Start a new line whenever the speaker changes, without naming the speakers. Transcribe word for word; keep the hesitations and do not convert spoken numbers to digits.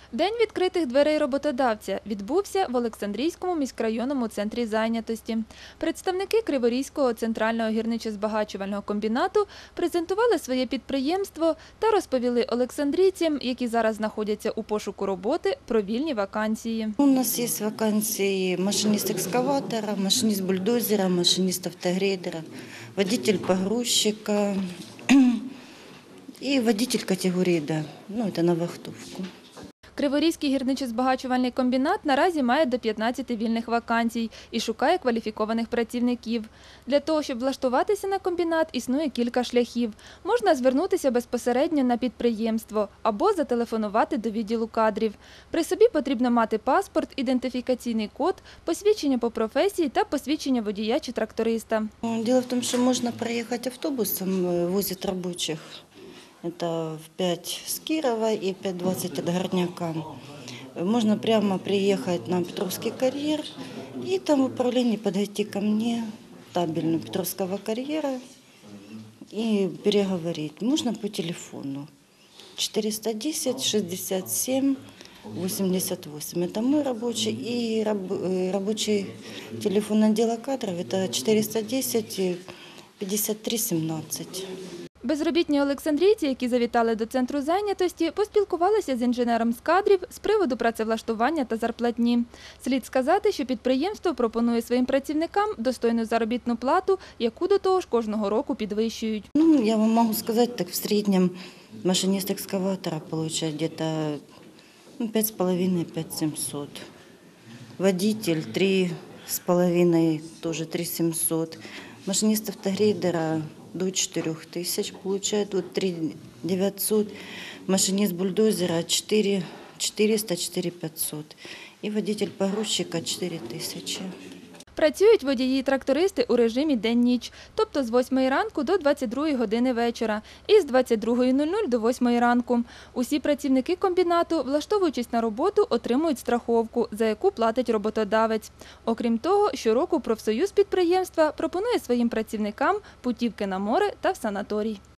День відкритих дверей роботодавця відбувся в Олександрійському міськрайонному центрі зайнятості. Представники Криворізького центрального гірничо-збагачувального комбінату презентували своє підприємство та розповіли олександрійцям, які зараз знаходяться у пошуку роботи, про вільні вакансії.
У нас є вакансії машиніст екскаватора, машиніст бульдозера, машиніст автогрейдера, водитель погрузчика і водитель категорії Д, ну це на вахтовку.
Криворізький гірничо-збагачувальний комбінат наразі має до п'ятнадцяти вільних вакансій і шукає кваліфікованих працівників. Для того, щоб влаштуватися на комбінат, існує кілька шляхів. Можна звернутися безпосередньо на підприємство або зателефонувати до відділу кадрів. При собі потрібно мати паспорт, ідентифікаційний код, посвідчення по професії та посвідчення водія чи тракториста.
Діло в тому, що можна проїхати автобусом, возять робочих. Это в пять с Кирова и пять двадцать от Горняка. Можно прямо приехать на Петровский карьер и там в управлении подойти ко мне, табельную Петровского карьера, и переговорить. Можно по телефону четыреста десять шестьдесят семь восемьдесят восемь. Это мой рабочий. И рабочий телефон отдела кадров это четыреста десять пятьдесят три семнадцать.
Безробітні олександрійці, які завітали до центру зайнятості, поспілкувалися з інженером з кадрів з приводу працевлаштування та зарплатні. Слід сказати, що підприємство пропонує своїм працівникам достойну заробітну плату, яку до того ж кожного року підвищують.
Ну, я вам можу сказати, так в середньому машиніст екскаватора отримує десь п'ять з половиною - п'ять сімсот. Водитель три з половиною, теж три сімсот. Машиніст автогрейдера до четырех тысяч получает, вот три девятьсот, машинист бульдозера четыре четыреста, четыре пятьсот и водитель погрузчика четыре тысячи.
Працюють водії і трактористи у режимі день-ніч, тобто з восьмої ранку до двадцять другої години вечора і з двадцять другої нуль нуль до восьмої ранку. Усі працівники комбінату, влаштовуючись на роботу, отримують страховку, за яку платить роботодавець. Окрім того, щороку профсоюз підприємства пропонує своїм працівникам путівки на море та в санаторій.